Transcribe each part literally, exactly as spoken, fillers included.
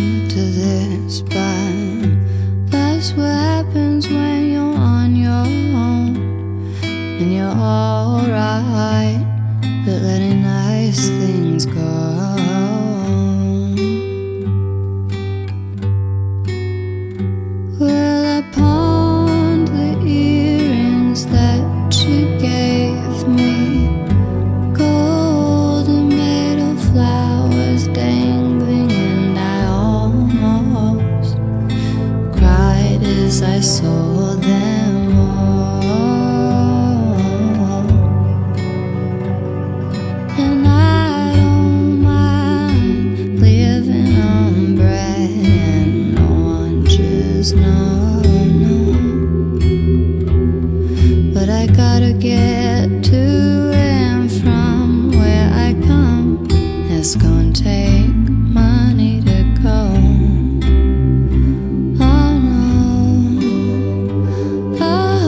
come to this, but that's what happens when you're on your own. And you're alright with letting nice things go. Well, I pawned the earrings that you gave me, golden made of flowers dangling, and I almost cried as I saw them all. And I don't mind living on bread and oranges, no, no. But I gotta get to and from where I come. It's gonna take money to go. Oh no. Oh,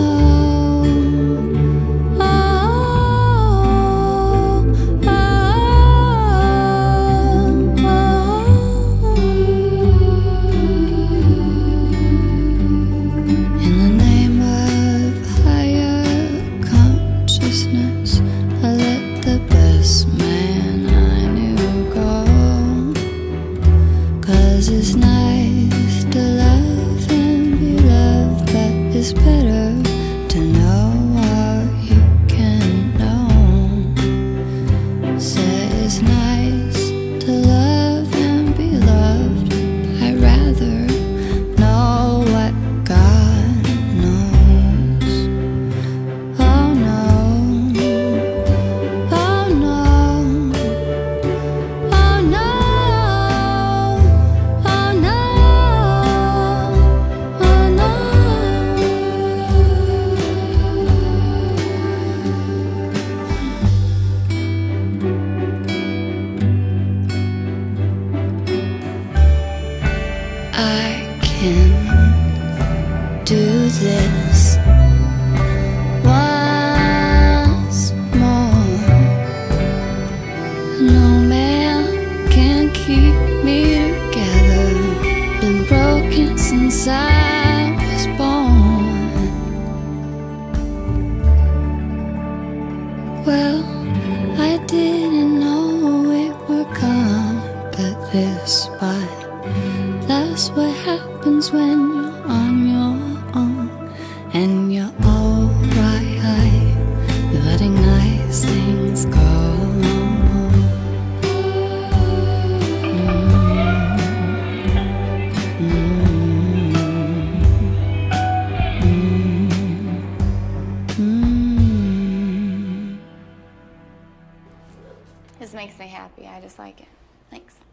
oh, oh, oh, oh. In the name of higher consciousness, I let the best man I knew go. 'Cause it's nice to love and be loved, but it's better to know what you can know. Say it's nice to love and be loved, but I'd rather know what God knows. Oh no. Oh no. Oh no. Oh no. Oh no. I can do this once more. No man can keep me together. Been broken since I was born. Well, I didn't know it would come to this, but that's what happens when you're on your own. And you're alright with letting nice things go. This makes me happy. I just like it. Thanks.